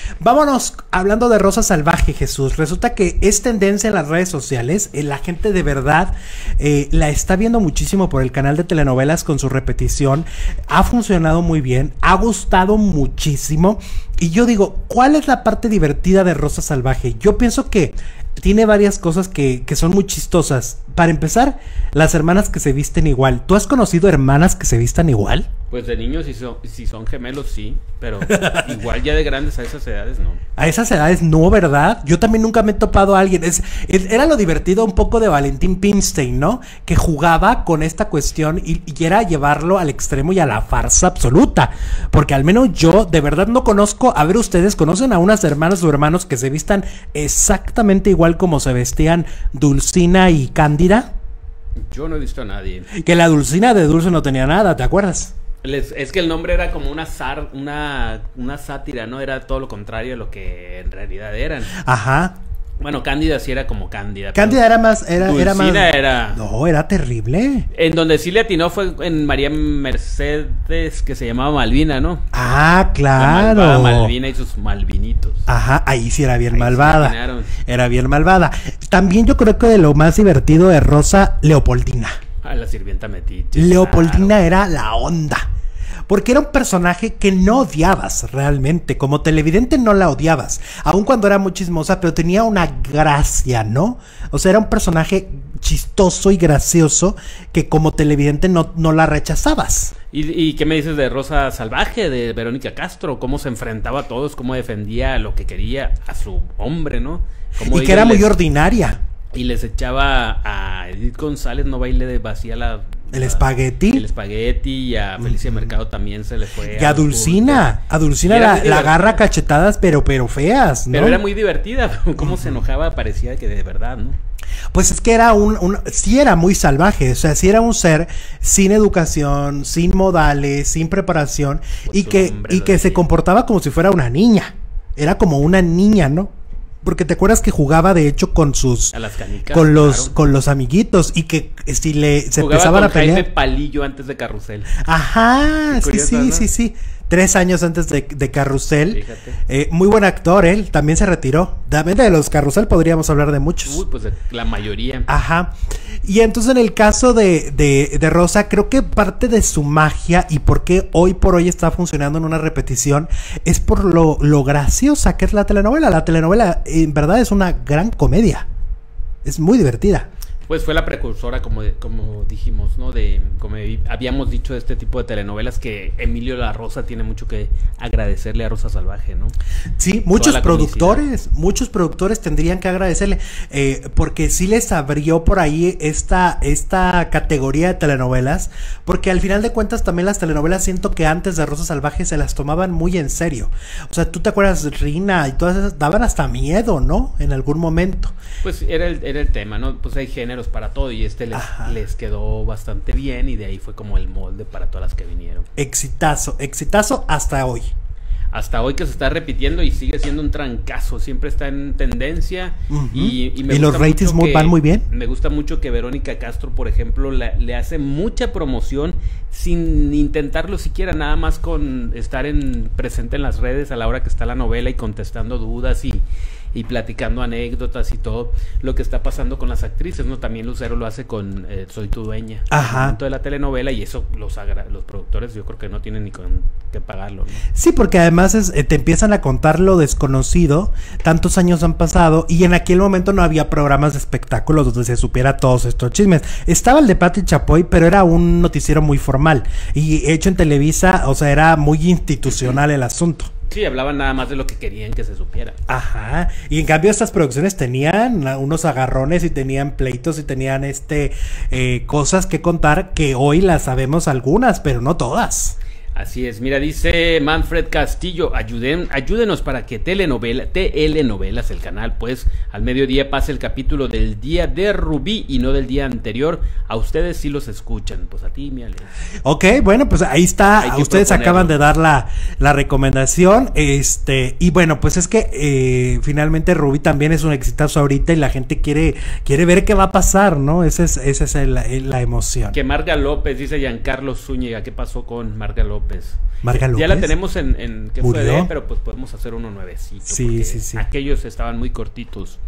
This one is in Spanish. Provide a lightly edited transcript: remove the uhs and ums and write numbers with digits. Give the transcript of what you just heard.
Vámonos hablando de Rosa Salvaje, Jesús. Resulta que es tendencia en las redes sociales. La gente de verdad la está viendo muchísimo por el canal de telenovelas con su repetición. Ha funcionado muy bien, ha gustado muchísimo. Y yo digo, ¿cuál es la parte divertida de Rosa Salvaje? Yo pienso que tiene varias cosas que son muy chistosas. Para empezar, las hermanas que se visten igual. ¿Tú has conocido hermanas que se vistan igual? Pues de niños, si son gemelos, sí. Pero igual ya de grandes a esas edades, no. A esas edades no, ¿verdad? Yo también nunca me he topado a alguien. Era lo divertido un poco de Valentín Pimstein, ¿no? Que jugaba con esta cuestión y era llevarlo al extremo y a la farsa absoluta. Porque al menos yo de verdad no conozco. A ver, ¿ustedes conocen a unas hermanas o hermanos que se vistan exactamente igual como se vestían Dulcina y Cándida? Yo no he visto a nadie. Que la Dulcina de Dulce no tenía nada, ¿te acuerdas? Es que el nombre era como una sátira, ¿no? Era todo lo contrario a lo que en realidad eran. Ajá. Bueno, Cándida sí era como Cándida. Cándida era más... Dulcina era... No, era terrible. En donde sí le atinó fue en María Mercedes, que se llamaba Malvina, ¿no? Ah, claro. La malvada Malvina y sus malvinitos. Ajá, ahí sí era bien ahí malvada. Sí era bien malvada. También yo creo que de lo más divertido de Rosa, Leopoldina. Ah, la sirvienta metiche. Leopoldina claro. Era la onda. Porque era un personaje que no odiabas realmente. Como televidente no la odiabas. Aun cuando era muy chismosa, pero tenía una gracia, ¿no? O sea, era un personaje chistoso y gracioso que como televidente no la rechazabas. ¿Y qué me dices de Rosa Salvaje, de Verónica Castro? ¿Cómo se enfrentaba a todos? ¿Cómo defendía lo que quería a su hombre, no? Y que era muy ordinaria. Y les echaba a Edith González, no baile de vacía el espagueti. El espagueti, y a Felicia Mercado también se le fue. Y a Dulcina. A Dulcina la agarra cachetadas, pero feas, ¿no? Pero era muy divertida. Cómo se enojaba, parecía que de verdad, ¿no? Pues es que era sí era muy salvaje, o sea, sí era un ser sin educación, sin modales, sin preparación, pues y que se comportaba como si fuera una niña. Era como una niña, ¿no? Porque te acuerdas que jugaba de hecho con sus a las canicas, con los amiguitos y que si se jugaba empezaban con a pelear. Jaime Palillo antes de Carrusel. Ajá, curioso, ¿no? sí. 3 años antes de Carrusel. Fíjate. Muy buen actor, él también se retiró. De los Carrusel podríamos hablar de muchos. Uy, pues de la mayoría. Ajá. Y entonces en el caso de Rosa, creo que parte de su magia y por qué hoy por hoy está funcionando en una repetición es por lo graciosa que es la telenovela. La telenovela en verdad es una gran comedia. Es muy divertida. Pues fue la precursora, como dijimos, ¿no? Como habíamos dicho, de este tipo de telenovelas, que Emilio La Rosa tiene mucho que agradecerle a Rosa Salvaje, ¿no? Sí, muchos productores tendrían que agradecerle, porque sí les abrió por ahí esta categoría de telenovelas, porque al final de cuentas también las telenovelas siento que antes de Rosa Salvaje se las tomaban muy en serio. O sea, tú te acuerdas, Rina y todas esas, daban hasta miedo, ¿no? En algún momento. Pues era el tema, ¿no? Pues hay géneros para todo y les quedó bastante bien y de ahí fue como el molde para todas las que vinieron. Exitazo hasta hoy. Hasta hoy que se está repitiendo y sigue siendo un trancazo, siempre está en tendencia. Y los ratings van muy bien. Me gusta mucho que Verónica Castro, por ejemplo, le hace mucha promoción sin intentarlo siquiera, nada más con estar presente en las redes a la hora que está la novela y contestando dudas y platicando anécdotas y todo lo que está pasando con las actrices, ¿no? También Lucero lo hace con Soy tu dueña. Ajá. En el momento de la telenovela, y eso los productores yo creo que no tienen ni con qué pagarlo, ¿no? Sí, porque además te empiezan a contar lo desconocido, tantos años han pasado y en aquel momento no había programas de espectáculos donde se supiera todos estos chismes. Estaba el de Pati Chapoy, pero era un noticiero muy formal y hecho en Televisa, o sea, era muy institucional el asunto. Sí, hablaban nada más de lo que querían que se supiera. Ajá. Y en cambio estas producciones tenían unos agarrones y tenían pleitos y tenían cosas que contar que hoy las sabemos algunas, pero no todas. Así es, mira, dice Manfred Castillo, ayúdenos para que Telenovelas, el canal, pues al mediodía pase el capítulo del día de Rubí y no del día anterior. A ustedes sí los escuchan, pues a ti, mi Ale. Ok, bueno, pues ahí está, ustedes acaban de dar la recomendación, y bueno, pues es que finalmente Rubí también es un exitazo ahorita y la gente quiere ver qué va a pasar, ¿no? Esa es la emoción. Que Marga López, dice Giancarlo Zúñiga, ¿qué pasó con Marga López? López. Marga López. Ya la tenemos en que fue ¿Murió? pero pues podemos hacer uno nuevecito. Sí, sí, sí. Aquellos estaban muy cortitos.